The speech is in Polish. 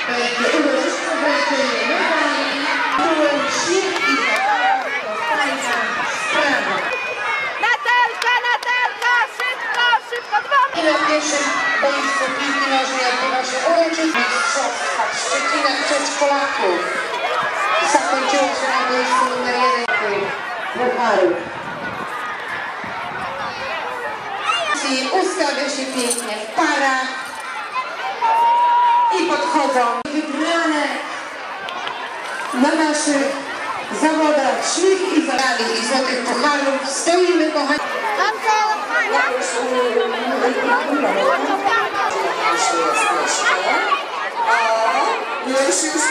będzie uroczyste wręczenie medali. Byłem śnieg i fajna sprawa. Natalka, szybko, 2 I na pierwszym boisku piłki nożnej odbywa się uroczyste mistrzostwa w Szczecinach przedszkolaków. Zakończyło się na boisku numer 1 Pucharu. Ustawia się pięknie w parach i podchodzą wybrane na naszych zawodach śliw i zarali i złotych pucharów. Stoimy, kochani. Już